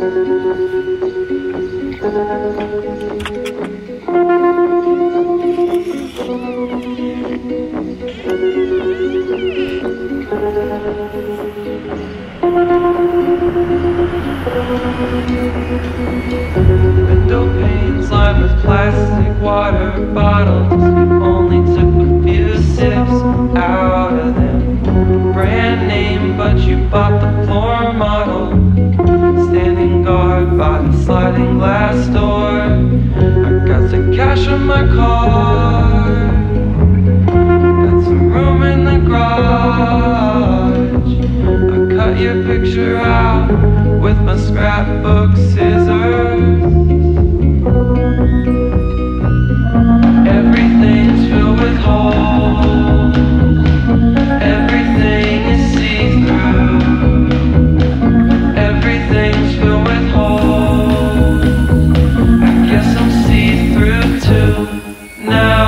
Window panes lined with plastic water bottles. Only took a few sips out of them. Brand name, but you bought the floor model. Standing guard by the sliding glass door. I got some cash in my car. Got some room in the garage. I cut your picture out with my scrapbook scissors. Everything's filled with holes. Everything is see-through. Everything's filled with holes. I guess I'm see-through too now.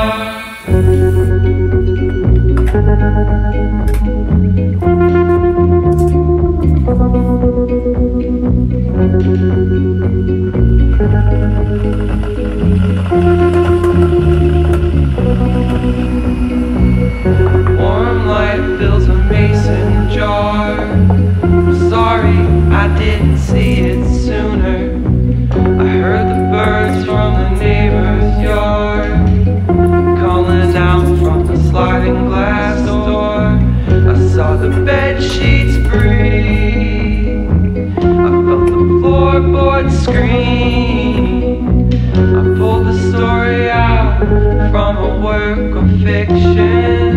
Warm light fills a mason jar. I'm sorry I didn't see it sooner. I heard the birds from the neighbor's yard calling out from the sliding glass door. I saw the bed sheets breathe. I felt the floorboards scream. I pulled the story out from a work of fiction.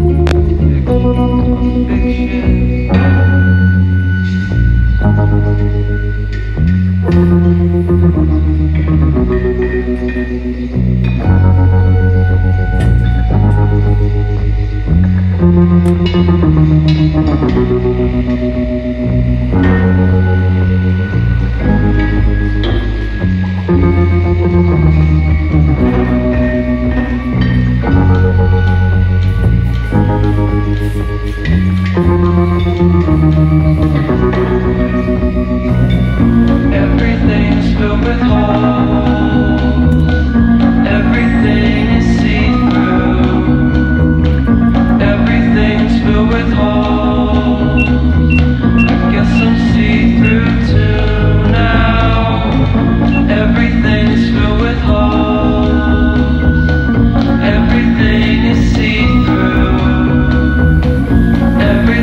Everything's filled with holes. Everything is see-through. Everything's filled with holes. I guess I'm see-through too now. Everything's filled with holes. Everything is see-through. Everything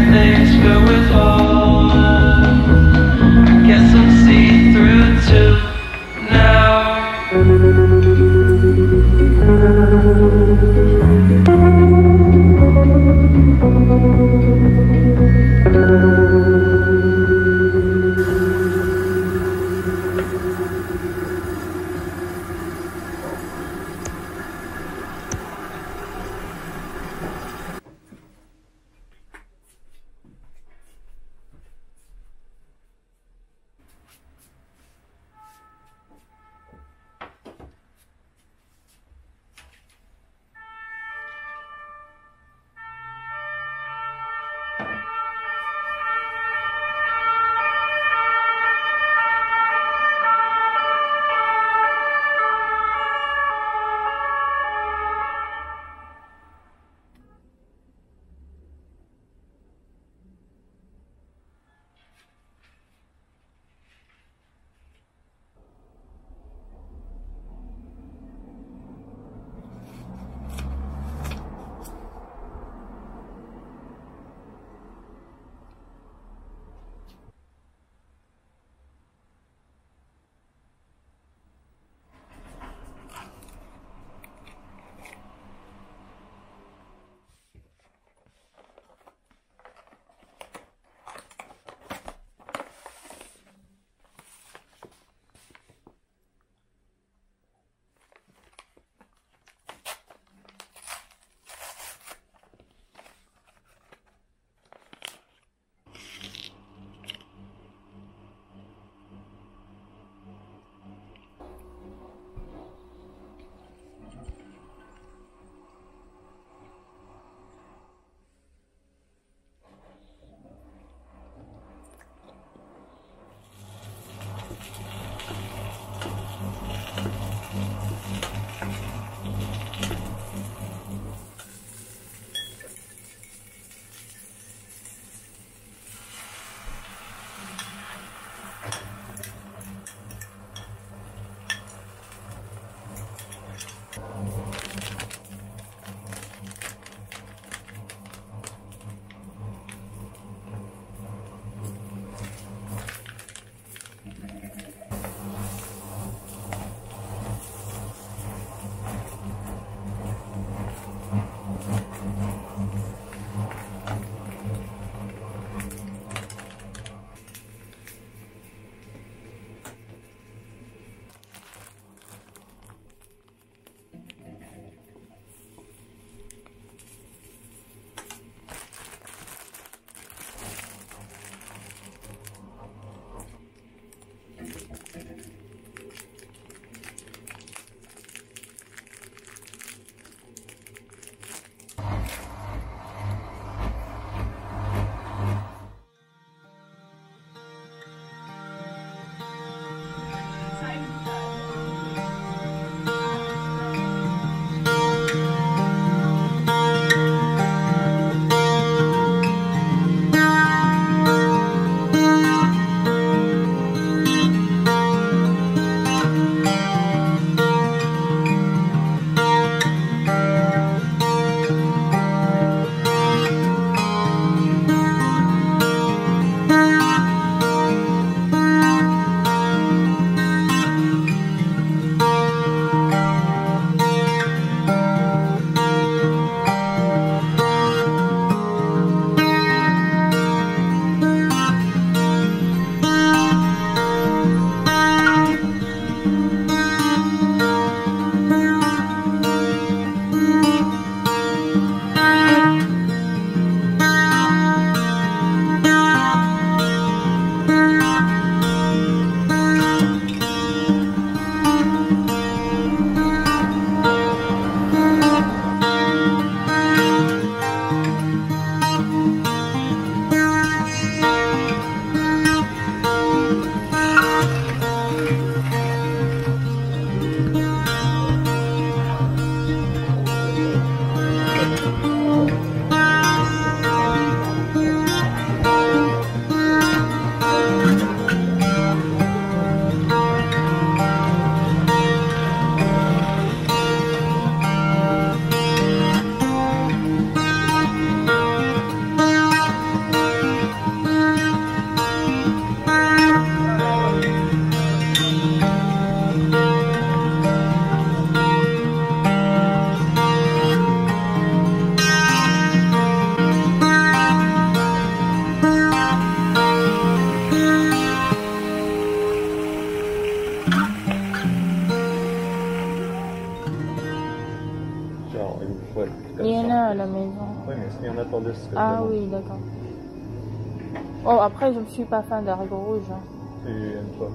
Et on attendait ce que Ah oui, d'accord. Oh, après, je ne suis pas fan d'haricots rouges. Hein. Tu aimes quoi?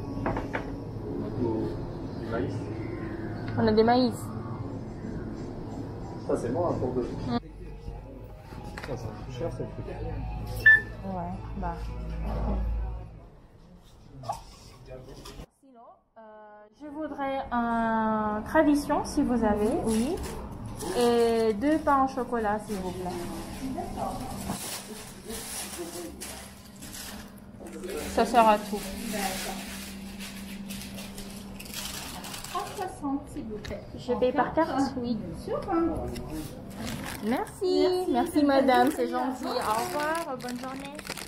Du maïs? On a des maïs. Ça, c'est moi pour deux. Ça, c'est cher, c'est le truc. Ouais, bah. Sinon, je voudrais un tradition, si vous avez, oui. Et 2 pains au chocolat, s'il vous plaît. Ça sera tout. D'accord. 30,60 s'il vous plaît. Je paye par carte? Oui. Sûr. Merci. Merci madame, c'est gentil. Au revoir, bonne journée.